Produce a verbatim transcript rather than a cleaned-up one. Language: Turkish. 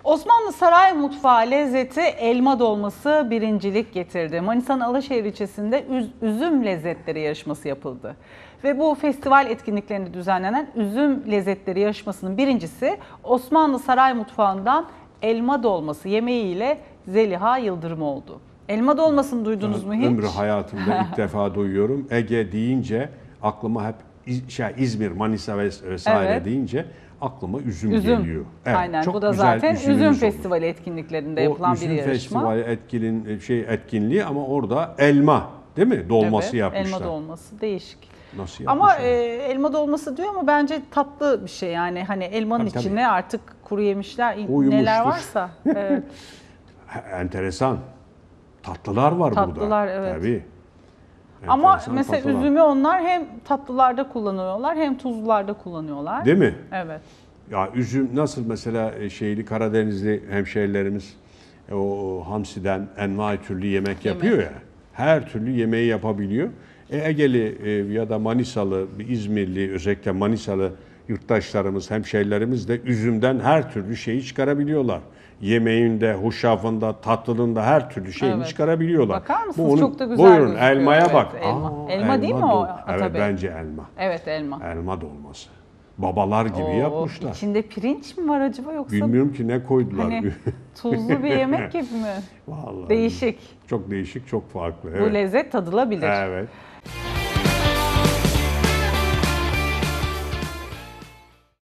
Osmanlı saray mutfağı lezzeti elma dolması birincilik getirdi. Manisa'nın Alaşehir ilçesinde üz- üzüm lezzetleri yarışması yapıldı. Ve bu festival etkinliklerinde düzenlenen üzüm lezzetleri yarışmasının birincisi Osmanlı saray mutfağından elma dolması yemeğiyle Zeliha Yıldırım oldu. Elma dolmasını duydunuz mu hiç? Ömrü hayatımda ilk defa duyuyorum. Ege deyince aklıma hep İz- şey, İzmir, Manisa vesaire Evet. deyince aklıma üzüm, Üzüm. geliyor. Evet, Aynen. çok Bu da güzel zaten üzümümüz üzüm olur. festivali etkinliklerinde yapılan o bir yarışma. üzüm festivali etkilin, şey, etkinliği ama orada elma değil mi? Dolması Evet, yapmışlar. elma dolması değişik. Nasıl Ama yapmışlar? e, elma dolması diyor ama bence tatlı bir şey yani hani elmanın Tabii, içine tabii. artık kuru yemişler Uyumuştur. neler varsa. Evet. Enteresan. Tatlılar var burada. Tatlılar, evet. Tabii. Ama Enteresan mesela tatlılar. üzümü onlar hem tatlılarda kullanıyorlar hem tuzlularda kullanıyorlar. Değil mi? Evet. Ya üzüm nasıl mesela e, şeyli Karadenizli hemşehrilerimiz e, o hamsiden envai türlü yemek yapıyor ya. Her türlü yemeği yapabiliyor. E, Egeli e, ya da Manisalı, bir İzmirli, özellikle Manisalı yurttaşlarımız, hemşehrilerimiz de üzümden her türlü şeyi çıkarabiliyorlar. Yemeğinde, hoşafında, tatlılığında her türlü şeyini Evet. çıkarabiliyorlar. Bakar mısınız? onun- Çok da güzel Buyurun gözüküyor. elmaya Evet, bak. elma. Aa, Elma değil mi o dol- Evet Atabey? bence elma. Evet elma. Elma dolması. Babalar gibi Oo, yapmışlar. İçinde pirinç mi var acaba yoksa Bilmiyorum ki ne koydular. hani tuzlu bir yemek gibi mi? Vallahi Değişik. çok değişik, çok farklı. Bu Evet. lezzet tadılabilir. Evet.